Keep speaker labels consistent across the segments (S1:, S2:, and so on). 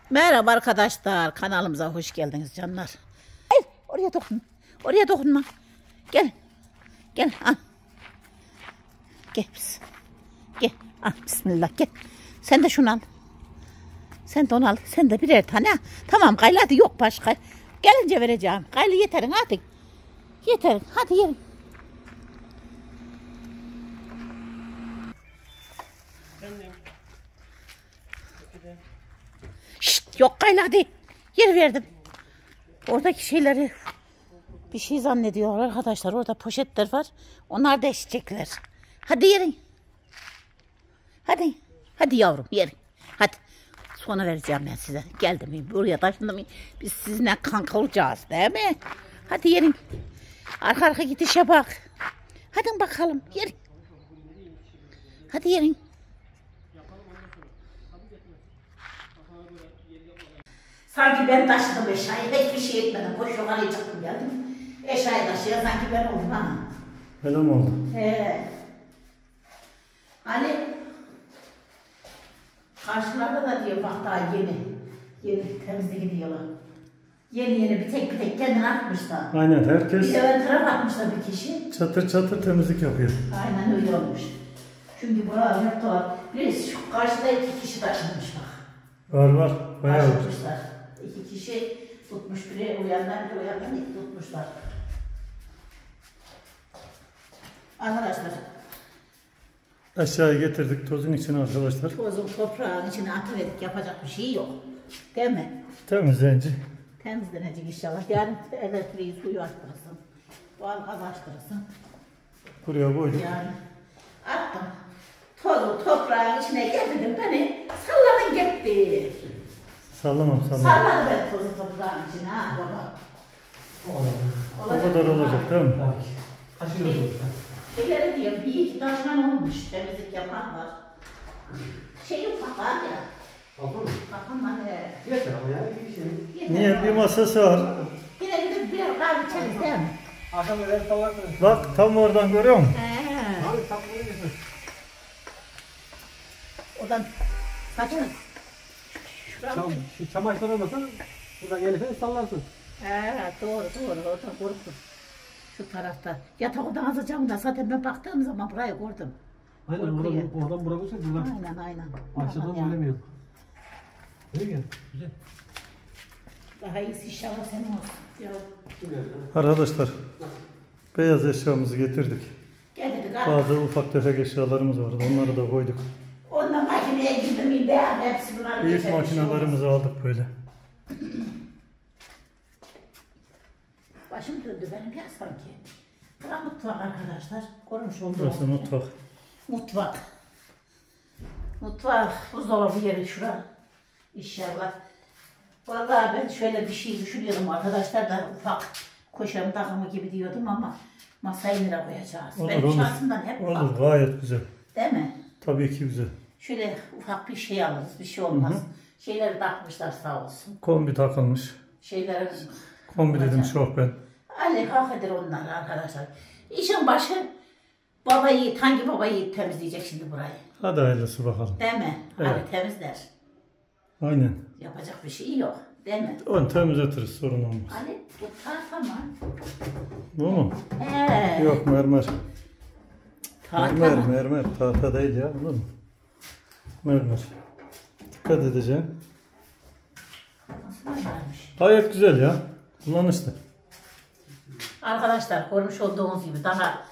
S1: Merhaba arkadaşlar, kanalımıza hoş geldiniz canlar. Hayır, oraya dokunma. Oraya dokunma. Gel. Gel al. Gel. Gel. Al bismillah gel. Sen de şunu al. Sen de onu al. Sen de birer tane. Tamam Gayli hadi yok başka. Gelince vereceğim. Gayli yeterin hadi. Yeterin hadi yerin. Şşt yok Gayli hadi. Yer verdim. Oradaki şeyleri bir şey zannediyorlar arkadaşlar. Orada poşetler var. Onlar da eşecekler. Hadi yerin. Hadi. Hadi yavrum yerin. Hadi. Sonra vereceğim ben size. Geldim buraya taşındım. Biz sizinle kanka olacağız değil mi? Hadi yerin. Arka arka gidişe bak. Hadi bakalım yerin. Hadi yerin. Sanki ben taşıdım eşyayı. Hiçbir şey etmedim. Boş yukarıya çıktım geldim. Eşyayı taşıya sanki ben oldum ha.
S2: Öyle mi oldu?
S1: Ali karşılarda da diyor bak daha yeni temizlik gidiyorlar. Yeni bir tek kendini atmışlar.
S2: Aynen herkes
S1: Bir de ön taraf atmışlar bir kişi.
S2: çatır çatır temizlik yapıyor.
S1: Aynen öyle olmuş. Çünkü buralar hep dolar. Birisi şu karşıda 2 kişi taşınmış bak.
S2: Var bayağı var.
S1: Taşınmışlar. 2 kişi tutmuş biri uyandan 2 tutmuşlar. Arkadaşlar.
S2: Aşağıya getirdik tozun içine arkadaşlar.
S1: Tozun toprağın içine atıverdik yapacak bir şey yok. Değil mi?
S2: Temizleyici.
S1: Temizlenecek inşallah. Yarın elektriği suyu açtırsın. Doğal gaz açtırsın.
S2: Buraya koyduk.
S1: Yani attım. Tozu toprağın içine getirdim beni. Sallanın gitti.
S2: Sallamam.
S1: Salladı ben tozu toprağın içine ha baba.
S2: O kadar olacak değil mi?
S3: Taşıyoruz.
S1: Şeyleri diyor bir iki taşlan olmuş. Temizlik yapan var. Şey yok bak var ya. Bakın var ya.
S3: Yeter ama ya bir şey.
S2: Niye bir masası var?
S1: Yine gidip birer kahve içeriz değil mi?
S3: Akşam öyle salardı.
S2: Bak tam oradan görüyor musun?
S3: Abi tam buraya getir.
S1: Oradan saçını.
S3: Çam, şu çamaşır olmasa buradan gelirsen sallarsın.
S1: Doğru oradan korktum. Şu tarafta. Yatak odan azacağım da zaten ben baktığım zaman burayı gördüm.
S3: Aynen oradan bırakırsan buradan.
S1: Aynen.
S3: Aşağıdan bilemiyorum. Öyle gel. Güzel.
S1: Daha iyisi inşallah senin olsun.
S2: Arkadaşlar beyaz eşyamızı getirdik.
S1: Geldik abi.
S2: Bazı ufak tefek eşyalarımız vardı. Onları da koyduk.
S1: Onunla makineye girdim ben hepsi bunları
S2: Büyük
S1: geçermiş
S2: makinelerimizi aldık böyle.
S1: Başım döndü benim ya sanki. Bura mutfak arkadaşlar. Korumuş olduğum.
S2: Burası mutfak.
S1: Mutfak. Buzdolabı yeri şura. İnşallah. Vallahi ben şöyle bir şey düşünüyordum arkadaşlar da ufak koşarım takımı gibi diyordum ama masayı nereye koyacağız? Benim şansımdan hep ufak.
S2: Olur gayet güzel.
S1: Değil mi?
S2: Tabii ki güzel.
S1: Şöyle ufak bir şey alırız, bir şey olmaz. Şeyleri takmışlar sağ olsun.
S2: Kombi takılmış.
S1: Şeyleri...
S2: Kombi dedim şok ben.
S1: Ali hak eder onlar arkadaşlar. İşin başı baba yiğit, hangi baba yiğit temizleyecek şimdi burayı?
S2: Hadi hayırlısı bakalım.
S1: Değil mi?
S2: Evet.
S1: Ali temizler.
S2: Aynen.
S1: Yapacak bir şey yok. Değil mi?
S2: Onu temizletiriz sorun olmaz.
S1: Ali bu tamam.
S2: Bu mu?
S1: He.
S2: Yok mermer.
S1: Tahta mı?
S2: Mermer. Tahta değil ya. Olur mu? Mermer. Dikkat edeceğim.
S1: Nasıl mermermiş?
S2: Gayet güzel ya. Kullanışlı.
S1: Arkadaşlar görmüş olduğunuz gibi daha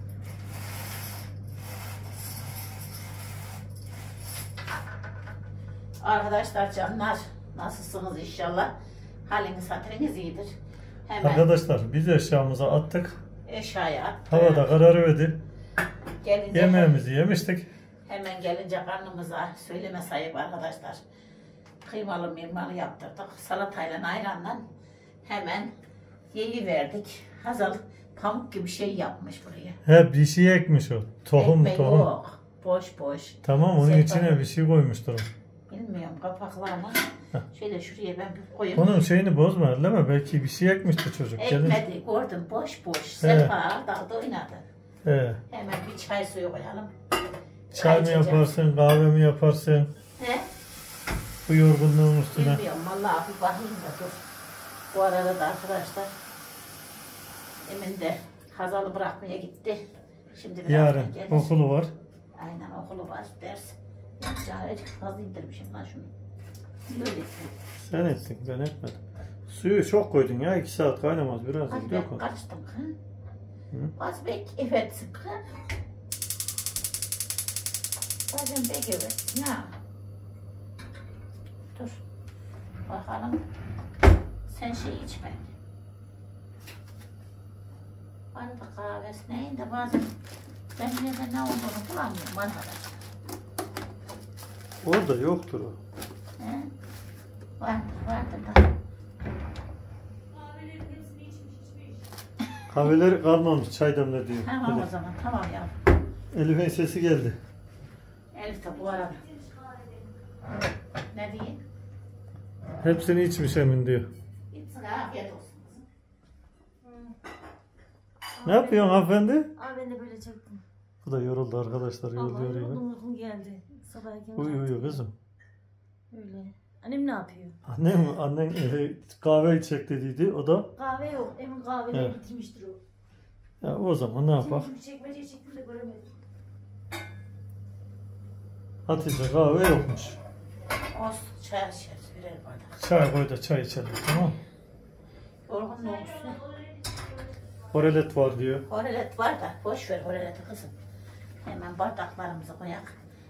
S1: arkadaşlar canlar nasılsınız inşallah? Haliniz hatırınız iyidir. Hemen
S2: Arkadaşlar biz eşyamızı attık.
S1: eşyaya attık.
S2: Havada kararıverdi.
S1: Gelince
S2: Yemeğimizi yemiştik.
S1: hemen gelince karnımıza söyleme sahip arkadaşlar. Kıymalı mirmalı yaptırdık. Salatayla ayranla hemen verdik. Hazal pamuk gibi şey yapmış buraya.
S2: He bir şey ekmiş o. Tohum.
S1: Yok. Boş.
S2: Tamam onun
S1: Sen
S2: içine
S1: bak.
S2: bir şey koymuştur o.
S1: Bilmiyorum kapaklarını. Şöyle şuraya ben bir koyayım.
S2: Onun şeyini bozma elleme. Belki bir şey ekmişti çocuk.
S1: Ekmedi gördüm boş. Sefa dalda oynadı.
S2: He.
S1: Hemen bir çay suyu koyalım.
S2: Çay mı
S1: içeceğim.
S2: yaparsın, kahve mi yaparsın?
S1: He?
S2: Bu yorgunluğun üstüne.
S1: Bilmiyorum vallahi bir bakayım da dur. Bu arada da arkadaşlar Emin de Hazal'ı bırakmaya gitti. Şimdi biraz
S2: Yarın
S1: gelir.
S2: okulu var.
S1: Aynen okulu var ders. Yani fazla indirmişim lan şunu. Böyle.
S2: Sen ettin, ben etmedim. Suyu çok koydun ya, 2 saat kaynamaz biraz.
S1: Az
S2: Yok
S1: ben
S2: o.
S1: karıştım.
S2: Hı?
S1: Az bek evet. Bazen bek evet. Ya. Dur. Bakalım. Sen şey içme. Arada kahvesi neyin de bazen ben nerede ne olduğunu bulamıyorum arkadaşlar.
S2: Orada yoktur o.
S1: He? Vardır da.
S2: Kahveleri kalmamış, çay demle diyor.
S1: Tamam o zaman tamam ya.
S2: Elif'in sesi geldi.
S1: Elif de bu arada. Ne diyeyim?
S2: Hepsini içmiş Emin diyor.
S1: Gitsin afiyet olsun.
S2: Ne yapıyorsun hanımefendi?
S4: Abi ben de böyle çektim.
S2: Bu da yoruldu arkadaşlar,
S4: Allah
S2: yoruluyor
S4: yoruldum,
S2: yine.
S4: uykum geldi. Sabah erken
S2: Uyu
S4: kalktım.
S2: uyu kızım.
S4: Öyle. Annem ne yapıyor?
S2: Annen kahve içecek dediydi, o da.
S4: Kahve yok. Emin kahveleri
S2: Evet.
S4: bitirmiştir o.
S2: Ya o zaman ne yapak?
S4: Şimdi çekmeceye çektim de göremedim.
S2: Hatice kahve yokmuş.
S1: Olsun çay içeriz birer bardak.
S2: Çay koy da çay içelim, tamam.
S1: Yorgun olmuşsun.
S2: Horelet var diyor.
S1: Horelet var da boş ver horeleti kızım. Hemen bardaklarımızı koyak.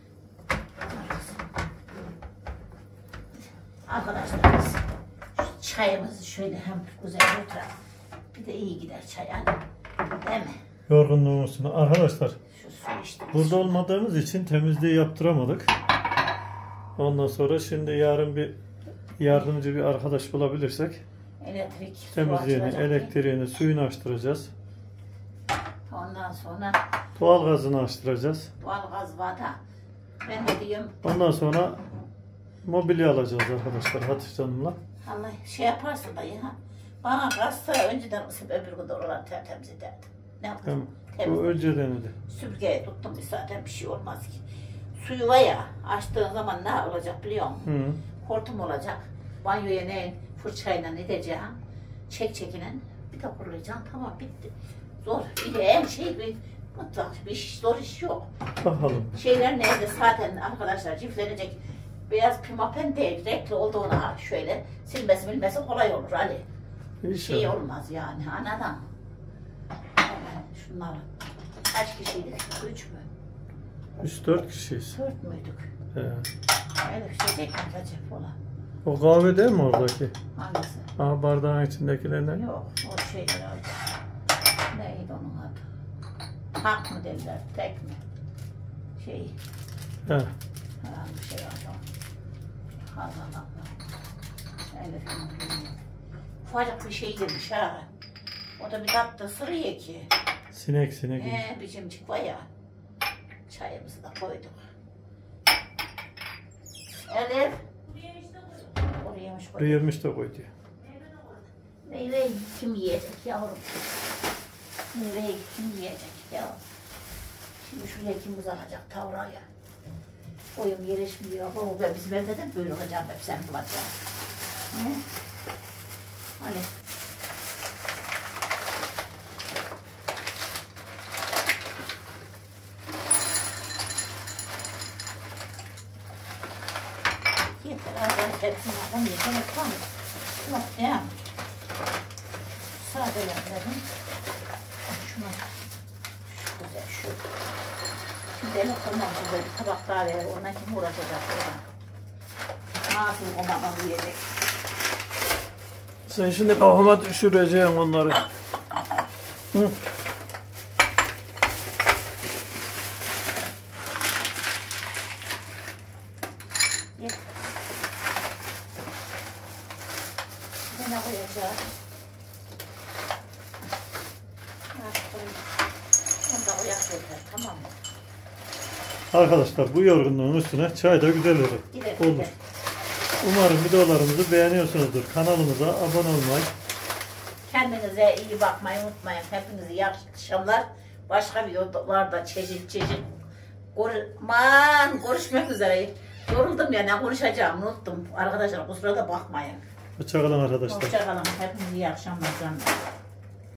S1: Arkadaşlar biz şu çayımızı şöyle hem güzel oturalım. Bir de iyi gider çay hani. Değil mi?
S2: Yorgunluğun üstüne. Arkadaşlar
S1: Şu su işte.
S2: burada olmadığımız için temizliği yaptıramadık. Ondan sonra şimdi yarın bir yardımcı bir arkadaş bulabilirsek
S1: Elektrik su
S2: temizliğini,
S1: açılacak.
S2: elektriğini, suyunu açtıracağız.
S1: Ondan sonra
S2: Doğalgazını açtıracağız.
S1: doğalgaz var da ben de diyorum
S2: Ondan sonra mobilya alacağız arkadaşlar Hatice Hanım'la.
S1: Allah şey yaparsın da ya. Bana gazsa önceden ısıp öbür gün oraları tertemiz ederdim. Ne yapayım?
S2: Bu önce denedi.
S1: Süpürgeye tuttum bir zaten bir şey olmaz ki. Suyu var ya açtığın zaman ne olacak biliyor musun?
S2: Hı.
S1: Hortum olacak. Banyoya ne fırçayla ne edeceğim? Çekine bir de kurulacaksın tamam bitti. Zor. Bir de her şey bir mutlak bir iş, zor iş yok.
S2: Bakalım.
S1: Şeyler nerede zaten arkadaşlar çiftlenecek beyaz pimapen değil renkli olduğuna şöyle silmesi kolay olur Ali. Şey
S2: İnşallah.
S1: olmaz yani anadan. Şunları kaç kişiydik? 3 mü?
S2: 3-4 kişiyiz.
S1: 4 müydük?
S2: He.
S1: Öyle bir şey değil mi Recep olan?
S2: O kahve değil mi oradaki?
S1: Hangisi?
S2: Aha bardağın içindekilerden.
S1: Yok o şeyler öyle. Neydi onun adı? Tak mı derler? Tek mi? Şey.
S2: He.
S1: Bir şey var o. Hazal abla. Öyle bilmiyorum. Ufacık bir şey demiş ha. O da bir tatlı sırıyor ki.
S2: Sinek.
S1: Bir cimcik var ya. Çayımızı da koyduk. Elif. Oraymış
S2: Buraya yemiş de koy diyor.
S1: Meyveyi kim yiyecek yavrum? Meyveyi kim yiyecek yavrum? Şimdi şuraya kim uzanacak tavraya? Boyum gelişmiyor. Baba ben bizim evde de böyle olacağım hep sen bulacaksın. Ne? Hani? Yeter az hepsini adam yeter tamam. Yok ya. Sadelendirelim. Şuna. Şu güzel şu. Şimdi ele koymam güzel bir tabak daha verir. Ondan kim uğraşacak oradan? Nasıl o bana yiyecek?
S2: Sen şimdi kafama düşüreceksin onları. Hı.
S1: Yeter. Ne koyacağız? Onu da koyak yeter tamam mı?
S2: Arkadaşlar bu yorgunluğun üstüne çay da güzel olur.
S1: Gider
S2: Olur.
S1: gider.
S2: Umarım videolarımızı beğeniyorsunuzdur. Kanalımıza abone olmayı.
S1: Kendinize iyi bakmayı unutmayın. Hepinize iyi akşamlar. Başka videolarda çeşit. Görüşmek üzere. Yoruldum ya, ne konuşacağım unuttum. Arkadaşlar kusura da bakmayın.
S2: Hoşçakalın arkadaşlar.
S1: Hoşçakalın. Hepinize iyi akşamlar canım.